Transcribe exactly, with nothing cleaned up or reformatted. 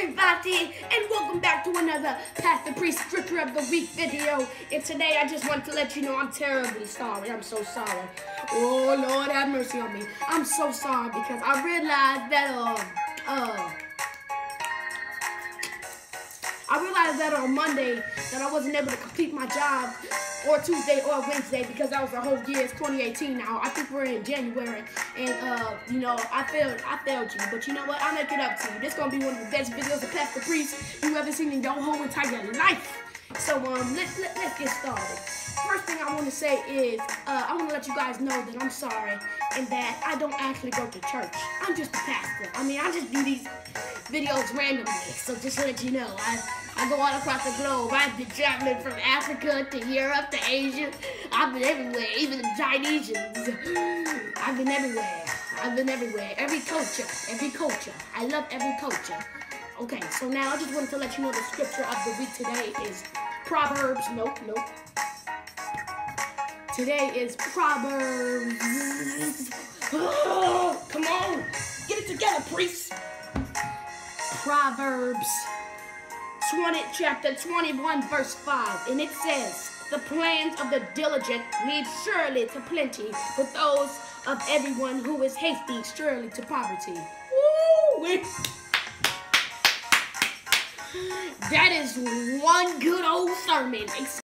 everybody, and welcome back to another Pastor Priest Scripture of the Week video. And today I just want to let you know I'm terribly sorry. I'm so sorry. Oh, Lord have mercy on me. I'm so sorry because I realized that, uh, uh, I realized that on Monday that I wasn't able to complete my job, or Tuesday or Wednesday, because that was the whole year. It's twenty eighteen now. I think we're in January, and uh, you know, I failed. I failed you, but you know what? I'll make it up to you. This gonna be one of the best videos of Pastor Priest you ever seen in your whole entire life. So um, let, let, let's get started. First thing I want to say is uh, I want to let you guys know that I'm sorry and that I don't actually go to church. I'm just a pastor. I mean, I just do these videos randomly. So just to let you know, I. I go all across the globe. I've been traveling from Africa to Europe to Asia. I've been everywhere, even the Chinese. I've been everywhere. I've been everywhere. Every culture, every culture. I love every culture. Okay, so now I just wanted to let you know the scripture of the week today is Proverbs. Nope, nope. Today is Proverbs. Oh, come on. Get it together, priest. Proverbs. twenty, chapter twenty-one, verse five, and it says, "The plans of the diligent lead surely to plenty, but those of everyone who is hasty surely to poverty." Woo! That is one good old sermon.